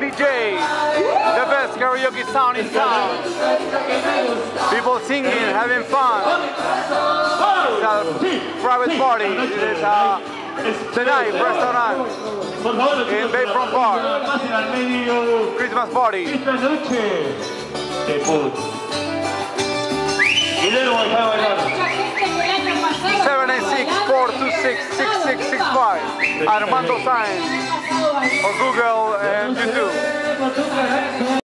DJ, the best karaoke sound in town. People singing, having fun. It's a private party. It is tonight, restaurant in Bayfront Park. Christmas party. 796-426-6665. Armando Saenz or Google and YouTube.